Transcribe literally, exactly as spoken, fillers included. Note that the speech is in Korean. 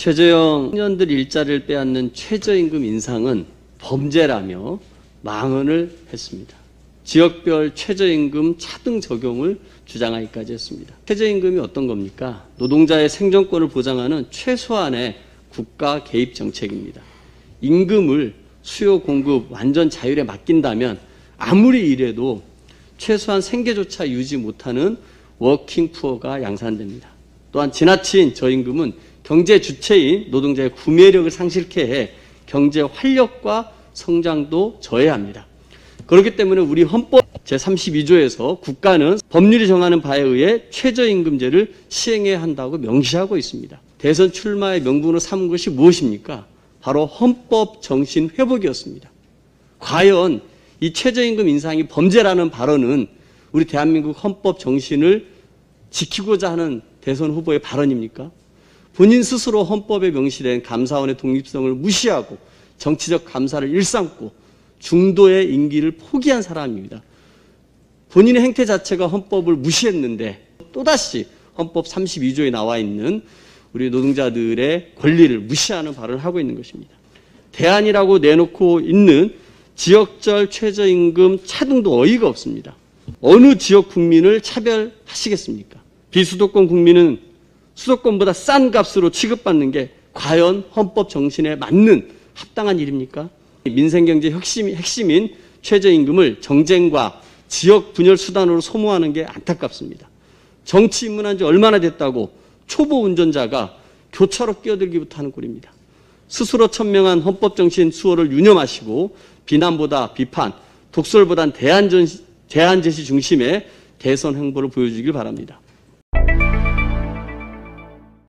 최저형 청년들 일자리를 빼앗는 최저임금 인상은 범죄라며 망언을 했습니다. 지역별 최저임금 차등 적용을 주장하기까지 했습니다. 최저임금이 어떤 겁니까? 노동자의 생존권을 보장하는 최소한의 국가 개입 정책입니다. 임금을 수요 공급 완전 자율에 맡긴다면 아무리 일해도 최소한 생계조차 유지 못하는 워킹 푸어가 양산됩니다. 또한 지나친 저임금은 경제 주체인 노동자의 구매력을 상실케 해 경제 활력과 성장도 저해합니다. 그렇기 때문에 우리 헌법 제삼십이 조에서 국가는 법률이 정하는 바에 의해 최저임금제를 시행해야 한다고 명시하고 있습니다. 대선 출마의 명분으로 삼은 것이 무엇입니까? 바로 헌법 정신 회복이었습니다. 과연 이 최저임금 인상이 범죄라는 발언은 우리 대한민국 헌법 정신을 지키고자 하는 대선 후보의 발언입니까? 본인 스스로 헌법에 명시된 감사원의 독립성을 무시하고 정치적 감사를 일삼고 중도의 임기를 포기한 사람입니다. 본인의 행태 자체가 헌법을 무시했는데 또다시 헌법 삼십이 조에 나와 있는 우리 노동자들의 권리를 무시하는 발언을 하고 있는 것입니다. 대안이라고 내놓고 있는 지역별 최저임금 차등도 어이가 없습니다. 어느 지역 국민을 차별하시겠습니까? 비수도권 국민은 수도권보다 싼 값으로 취급받는 게 과연 헌법 정신에 맞는 합당한 일입니까? 민생경제 핵심, 핵심인 최저임금을 정쟁과 지역 분열 수단으로 소모하는 게 안타깝습니다. 정치 입문한 지 얼마나 됐다고 초보 운전자가 교차로 끼어들기부터 하는 꼴입니다. 스스로 천명한 헌법 정신 수호를 유념하시고 비난보다 비판, 독설보단 대안, 대안 제시 중심의 대선 행보를 보여주길 바랍니다.